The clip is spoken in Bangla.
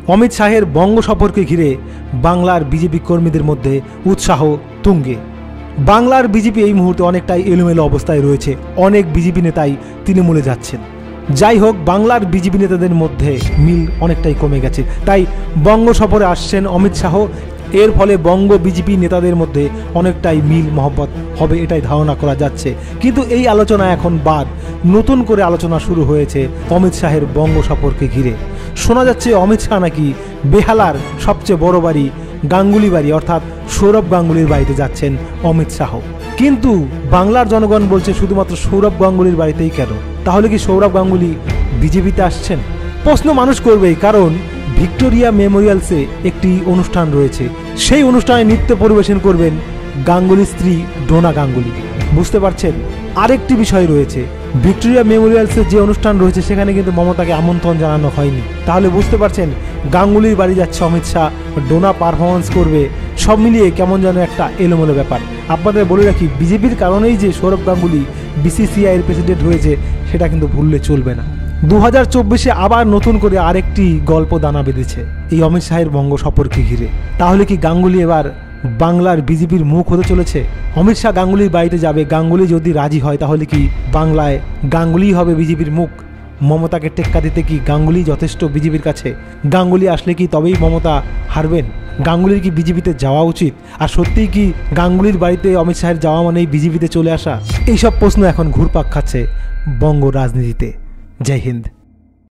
অমিত শাহের বঙ্গ সফরকে ঘিরে বাংলার বিজেপি কর্মীদের মধ্যে উৎসাহ তুঙ্গে। বাংলার বিজেপি এই মুহূর্তে অনেকটাই এলোমেলো অবস্থায় রয়েছে, অনেক বিজেপি নেতাই তৃণমূলে যাচ্ছেন। যাই হোক, বাংলার বিজেপি নেতাদের মধ্যে মিল অনেকটাই কমে গেছে, তাই বঙ্গ সফরে আসছেন অমিত শাহ। এর ফলে বঙ্গ বিজেপি নেতাদের মধ্যে অনেকটাই মিল মহব্বত হবে এটাই ধারণা করা যাচ্ছে। কিন্তু এই আলোচনা এখন বাদ, নতুন করে আলোচনা শুরু হয়েছে অমিত শাহের বঙ্গ সফরকে ঘিরে। শোনা যাচ্ছে অমিত শাহ নাকি বেহালার সবচেয়ে বড় বাড়ি গাঙ্গুলি বাড়ি অর্থাৎ সৌরভ গাঙ্গুলির বাড়িতে যাচ্ছেন অমিত শাহ। কিন্তু বাংলার জনগণ বলছে শুধুমাত্র সৌরভ গাঙ্গুলির বাড়িতেই কেন? তাহলে কি সৌরভ গাঙ্গুলি বিজেপিতে আসছেন? প্রশ্ন মানুষ করবেই, কারণ ভিক্টোরিয়া মেমোরিয়ালসে একটি অনুষ্ঠান রয়েছে। সেই অনুষ্ঠানে নৃত্য পরিবেশন করবেন গাঙ্গুলির স্ত্রী ডোনা গাঙ্গুলি। বুঝতে পারছেন? আরেকটি বিষয় রয়েছে, ভিক্টোরিয়া মেমোরিয়ালসে যে অনুষ্ঠান রয়েছে সেখানে কিন্তু মমতাকে আমন্ত্রণ জানানো হয়নি। তাহলে বুঝতে পারছেন গাঙ্গুলির বাড়ি যাচ্ছে অমিত শাহ, ডোনা পারফরমেন্স করবে। সব মিলিয়ে কেমন যেন একটা এলোমেলো ব্যাপার। আপনাদের বলে রাখি, বিজেপির কারণেই যে সৌরভ গাঙ্গুলি বিসিসিআই এর প্রেসিডেন্ট হয়েছে সেটা কিন্তু ভুললে চলবে না। 2024-এ আবার নতুন করে আরেকটি গল্প দানা বেঁধেছে এই অমিত শাহের বঙ্গ সফরকে ঘিরে। তাহলে কি গাঙ্গুলি এবার বাংলার বিজেপির মুখ হতে চলেছে? অমিত শাহ গাঙ্গুলির বাড়িতে যাবে, গাঙ্গুলি যদি রাজি হয় তাহলে কি বাংলায় গাঙ্গুলি হবে বিজেপির মুখ? মমতাকে টেক্কা দিতে কি গাঙ্গুলি যথেষ্ট বিজেপির কাছে? গাঙ্গুলি আসলে কি তবেই মমতা হারবেন? গাঙ্গুলির কি বিজেপিতে যাওয়া উচিত? আর সত্যিই কি গাঙ্গুলির বাড়িতে অমিত শাহের যাওয়া মানেই বিজেপিতে চলে আসা? এইসব প্রশ্ন এখন ঘুরপাক খাচ্ছে বঙ্গ রাজনীতিতে। জয় হিন্দ।